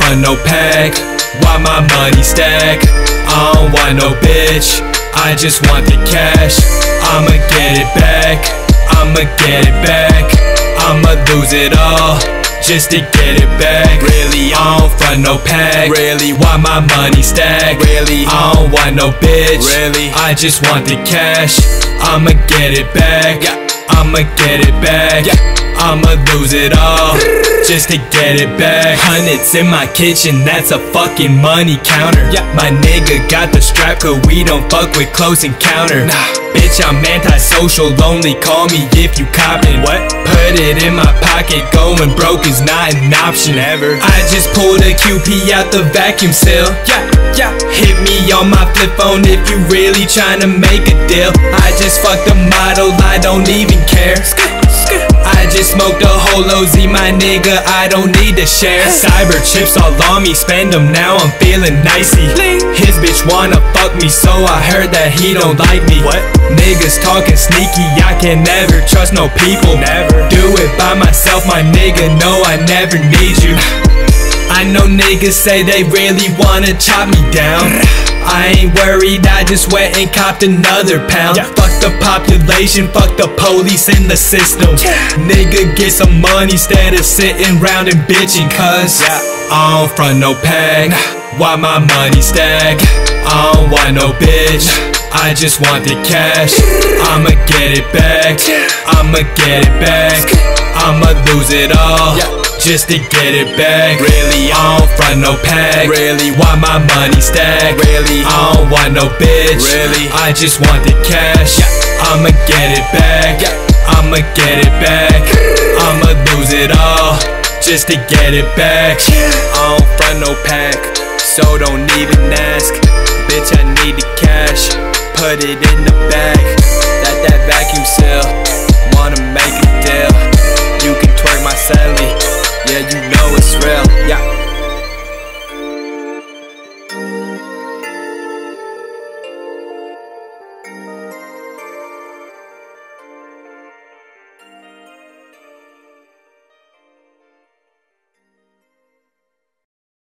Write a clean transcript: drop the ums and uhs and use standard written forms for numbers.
front no pack. Why my money stack? I don't want no bitch, I just want the cash. I'ma get it back, I'ma get it back. I'ma lose it all just to get it back. Really, I don't front no pack. Really, why my money stack? Really, I don't want no bitch. Really, I just want the cash. I'ma get it back, I'ma get it back. I'ma lose it all just to get it back. Hundreds in my kitchen, that's a fucking money counter. My nigga got the strap, cause we don't fuck with close encounter. Bitch, I'm antisocial, only call me if you coppin'. What? Put it in my pocket, going broke is not an option ever. I just pulled a QP out the vacuum seal. Hit me on my flip phone if you really tryna make a deal. I just fucked a model, I don't even care. I just smoked a whole OZ, my nigga, I don't need to share. Cyber chips all on me, spend them now, I'm feeling nicey. His bitch wanna fuck me, so I heard that he don't like me. What? Niggas talking sneaky, I can never trust no people. Never do it by myself, my nigga, no, I never need you. I know niggas say they really wanna chop me down. I ain't worried, I just went and copped another pound. Fuck the population, fuck the police and the system. Nigga, get some money instead of sitting round and bitching. Cause I don't front no pack. Why my money stack? I don't want no bitch, I just want the cash. I'ma get it back, I'ma get it back. I'ma lose it all just to get it back. Really, I don't front no pack. Really, why my money stack? Really, I don't want no bitch. Really, I just want the cash. I'ma get it back, I'ma get it back. I'ma lose it all just to get it back. I don't front no pack, so don't even ask. Bitch, I need the cash, put it in the bag. That vacuum seal, wanna make a deal. You can twerk my celly, yeah, you know it's real.